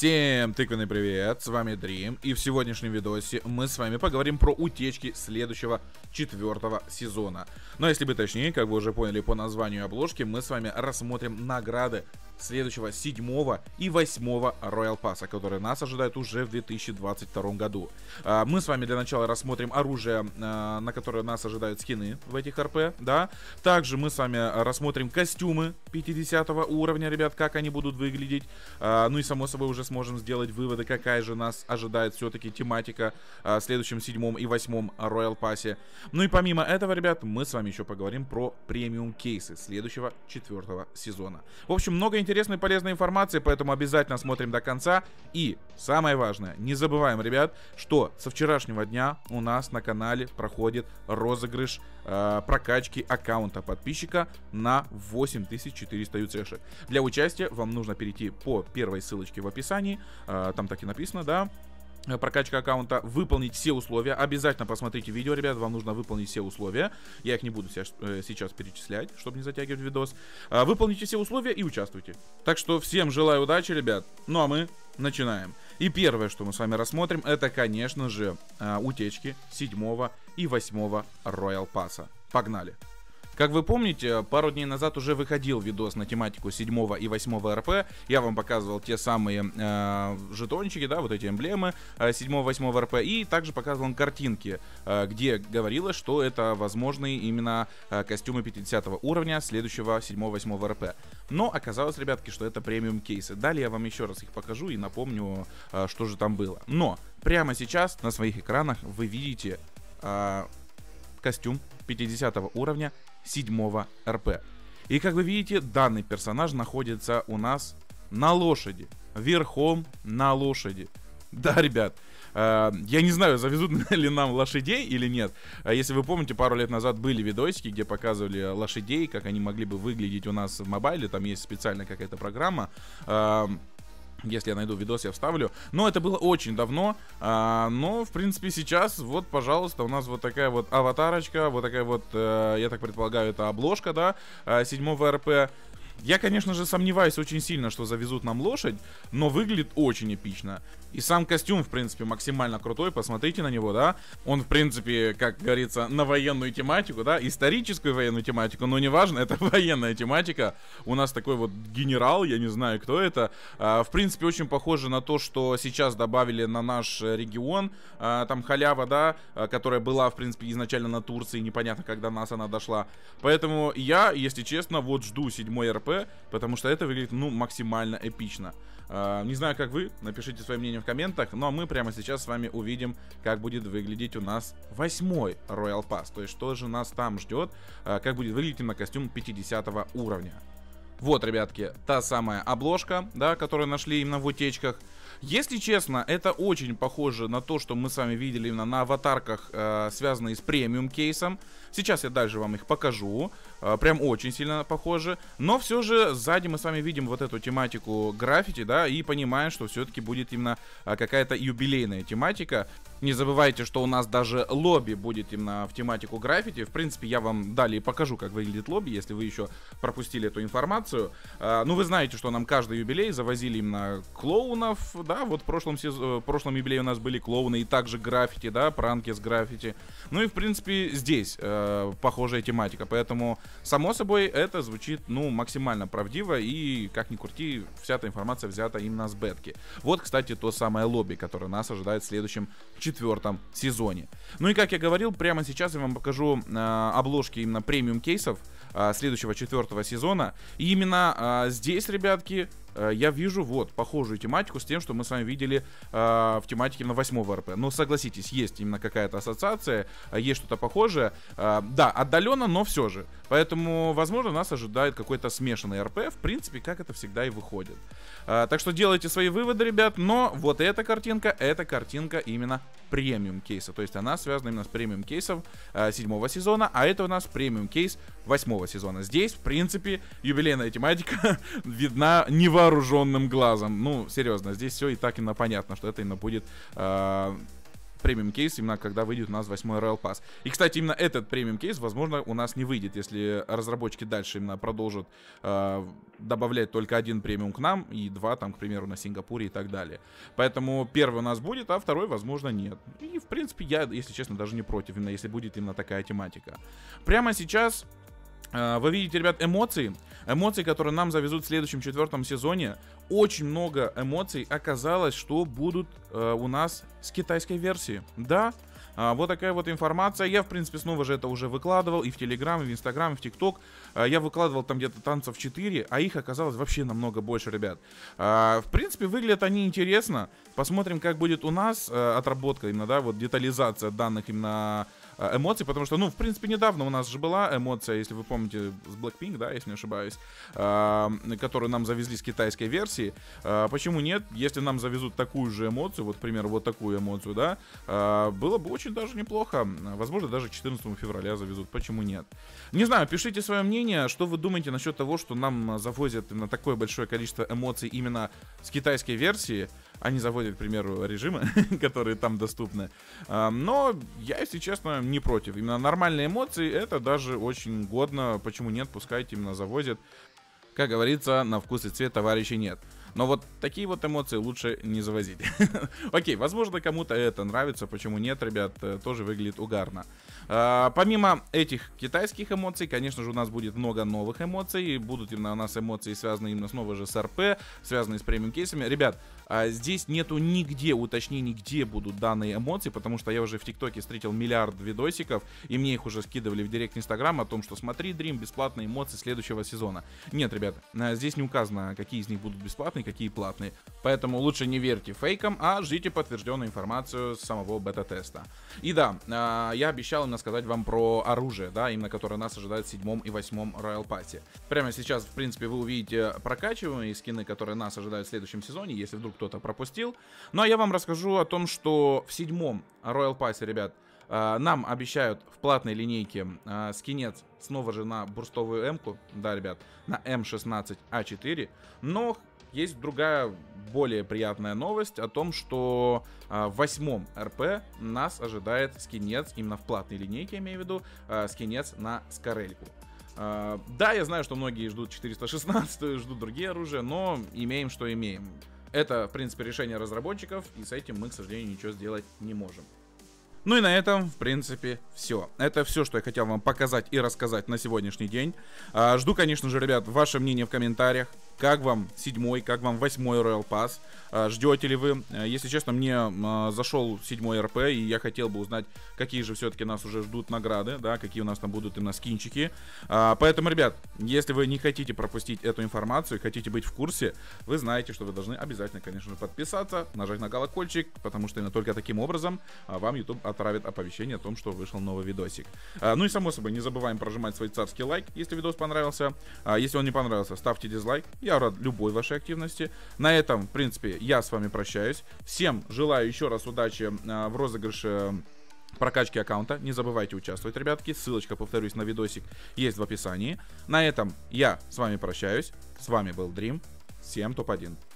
Всем тыквенный привет, с вами Дрим, и в сегодняшнем видосе мы с вами поговорим про утечки следующего 4-го сезона. Но если бы точнее, как вы уже поняли по названию обложки, мы с вами рассмотрим награды следующего 7-го и 8-го Royal Pass, которые нас ожидают уже в 2022 году. Мы с вами для начала рассмотрим оружие, на которое нас ожидают скины в этих РП, да. Также мы с вами рассмотрим костюмы 50 уровня, ребят, как они будут выглядеть. Ну и само собой уже сможем сделать выводы, какая же нас ожидает все-таки тематика в следующем 7-м и 8-м Royal Pass. Ну и помимо этого, ребят, мы с вами еще поговорим про премиум кейсы следующего 4-го сезона. В общем, много интересной и полезной информации, поэтому обязательно смотрим до конца. И самое важное, не забываем, ребят, что со вчерашнего дня у нас на канале проходит розыгрыш прокачки аккаунта подписчика на 8400 юцешек. Для участия вам нужно перейти по первой ссылочке в описании, там так и написано, да. Прокачка аккаунта, выполнить все условия. Обязательно посмотрите видео, ребят, вам нужно выполнить все условия. Я их не буду сейчас перечислять, чтобы не затягивать видос. Выполните все условия и участвуйте. Так что всем желаю удачи, ребят. Ну а мы начинаем. И первое, что мы с вами рассмотрим, это, конечно же, утечки 7-го и 8-го Royal Pass. Погнали! Как вы помните, пару дней назад уже выходил видос на тематику 7-го и 8-го РП. Я вам показывал те самые жетончики, да, вот эти эмблемы 7-го, 8-го РП. И также показывал картинки, где говорилось, что это возможные именно костюмы 50 уровня следующего 7-го, 8-го РП. Но оказалось, ребятки, что это премиум кейсы. Далее я вам еще раз их покажу и напомню, что же там было. Но прямо сейчас на своих экранах вы видите костюм 50 уровня 7-го РП. И как вы видите, данный персонаж находится у нас на лошади. Верхом на лошади. Да, ребят, я не знаю, завезут ли нам лошадей или нет. Если вы помните, пару лет назад были видосики, где показывали лошадей, как они могли бы выглядеть у нас в мобайле. Там есть специальная какая-то программа. Если я найду видос, я вставлю. Но это было очень давно. Но, в принципе, сейчас, вот, пожалуйста, у нас вот такая вот аватарочка. Вот такая вот, я так предполагаю, это обложка, да, 7-го РП. Я, конечно же, сомневаюсь очень сильно, что завезут нам лошадь, но выглядит очень эпично. И сам костюм, в принципе, максимально крутой, посмотрите на него, да. Он, в принципе, как говорится, на военную тематику, да, историческую военную тематику, но неважно, это военная тематика. У нас такой вот генерал, я не знаю, кто это. В принципе, очень похоже на то, что сейчас добавили на наш регион. Там халява, да, которая была, в принципе, изначально на Турции, непонятно, когда нас она дошла. Поэтому я, если честно, вот жду 7-й РП, потому что это выглядит, ну, максимально эпично. Не знаю, как вы, напишите свое мнение в комментах, но мы прямо сейчас с вами увидим, как будет выглядеть у нас 8-й Royal Pass. То есть, что же нас там ждет, как будет выглядеть на костюм 50 уровня. Вот, ребятки, та самая обложка, да, которую нашли именно в утечках. Если честно, это очень похоже на то, что мы с вами видели именно на аватарках, связанные с премиум кейсом. Сейчас я дальше вам их покажу. Прям очень сильно похоже. Но все же сзади мы с вами видим вот эту тематику граффити, да, и понимаем, что все-таки будет именно какая-то юбилейная тематика. Не забывайте, что у нас даже лобби будет именно в тематику граффити. В принципе, я вам далее покажу, как выглядит лобби, если вы еще пропустили эту информацию. Ну, вы знаете, что нам каждый юбилей завозили именно клоунов, да, вот в прошлом юбилее у нас были клоуны и также граффити, да, пранки с граффити. Ну и, в принципе, здесь похожая тематика, поэтому, само собой, это звучит, ну, максимально правдиво, и, как ни крути, вся эта информация взята именно с бетки. Вот, кстати, то самое лобби, которое нас ожидает в следующем 4-м сезоне. Ну и, как я говорил, прямо сейчас я вам покажу обложки именно премиум кейсов следующего 4-го сезона. И именно здесь, ребятки, я вижу вот похожую тематику с тем, что мы с вами видели в тематике на 8-го РП. Но согласитесь, есть именно какая-то ассоциация, есть что-то похожее. Да, отдаленно, но все же. Поэтому, возможно, нас ожидает какой-то смешанный РП. В принципе, как это всегда и выходит. Так что делайте свои выводы, ребят. Но вот эта картинка именно премиум кейса. То есть она связана именно с премиум кейсом 7-го сезона. А это у нас премиум кейс 8-го сезона. Здесь, в принципе, юбилейная тематика видна невооруженным глазом. Ну, серьезно, здесь все и так именно понятно, что это именно будет премиум кейс, именно когда выйдет у нас 8-й Royal Pass. И, кстати, именно этот премиум кейс, возможно, у нас не выйдет, если разработчики дальше именно продолжат добавлять только один премиум к нам и 2 там, к примеру, на Сингапуре и так далее. Поэтому первый у нас будет, а второй, возможно, нет. И, в принципе, я, если честно, даже не против, именно если будет именно такая тематика. Прямо сейчас вы видите, ребят, эмоции, которые нам завезут в следующем 4-м сезоне. Очень много эмоций оказалось, что будут у нас с китайской версии. Да, вот такая вот информация. Я, в принципе, снова же это уже выкладывал и в Телеграм, и в Инстаграм, и в ТикТок. Я выкладывал там где-то танцев 4, а их оказалось вообще намного больше, ребят. В принципе, выглядят они интересно. Посмотрим, как будет у нас отработка, именно, да, вот детализация данных именно эмоций, потому что, ну, в принципе, недавно у нас же была эмоция, если вы помните, с Blackpink, да, если не ошибаюсь, которую нам завезли с китайской версии. Почему нет? Если нам завезут такую же эмоцию, вот, к примеру, вот такую эмоцию, да, было бы очень даже неплохо. Возможно, даже 14 февраля завезут. Почему нет? Не знаю, пишите свое мнение, что вы думаете насчет того, что нам завозят на такое большое количество эмоций именно с китайской версии. Они заводят, к примеру, режимы, которые там доступны. Но я, если честно, не против. Именно нормальные эмоции, это даже очень годно. Почему нет? Пускайте, именно завозят. Как говорится, на вкус и цвет товарищей нет. Но вот такие вот эмоции лучше не завозить. Окей, возможно, кому-то это нравится. Почему нет, ребят? Тоже выглядит угарно. Помимо этих китайских эмоций, конечно же, у нас будет много новых эмоций. Будут именно у нас эмоции, связанные именно снова же с РП, связанные с премиум кейсами. Ребят, здесь нету нигде уточнений, где будут данные эмоции, потому что я уже в ТикТоке встретил миллиард видосиков, и мне их уже скидывали в директ Инстаграм о том, что смотри, Дрим, бесплатные эмоции следующего сезона. Нет, ребят, здесь не указано, какие из них будут бесплатные, какие платные. Поэтому лучше не верьте фейкам, а ждите подтвержденную информацию с самого бета-теста. И да, я обещал именно сказать вам про оружие, да, именно которое нас ожидает в 7 и 8 Royal Pass. Прямо сейчас, в принципе, вы увидите прокачиваемые скины, которые нас ожидают в следующем сезоне, если вдруг кто-то пропустил. Ну а я вам расскажу о том, что в 7 Royal Pass, ребят, нам обещают в платной линейке скинец снова же на бурстовую М-ку, да, ребят, на М16А4, но есть другая, более приятная новость о том, что в 8 РП нас ожидает скинец, именно в платной линейке, я имею в виду, скинец на Скорельку. Да, я знаю, что многие ждут 416, ждут другие оружия, но имеем, что имеем. Это, в принципе, решение разработчиков, и с этим мы, к сожалению, ничего сделать не можем. Ну и на этом, в принципе, все. Это все, что я хотел вам показать и рассказать на сегодняшний день. Жду, конечно же, ребят, ваше мнение в комментариях. Как вам 7-й, как вам 8-й Royal Pass? Ждете ли вы? Если честно, мне зашел 7-й РП, и я хотел бы узнать, какие же все-таки нас уже ждут награды, да, какие у нас там будут именно скинчики. Поэтому, ребят, если вы не хотите пропустить эту информацию, хотите быть в курсе, вы знаете, что вы должны обязательно, конечно же, подписаться, нажать на колокольчик, потому что именно только таким образом вам YouTube отправит оповещение о том, что вышел новый видосик. Ну и, само собой, не забываем прожимать свой царский лайк, если видос понравился. Если он не понравился, ставьте дизлайк. Я рад любой вашей активности. На этом, в принципе, я с вами прощаюсь. Всем желаю еще раз удачи в розыгрыше прокачки аккаунта. Не забывайте участвовать, ребятки. Ссылочка, повторюсь, на видосик есть в описании. На этом я с вами прощаюсь. С вами был Дрим. Всем топ-1.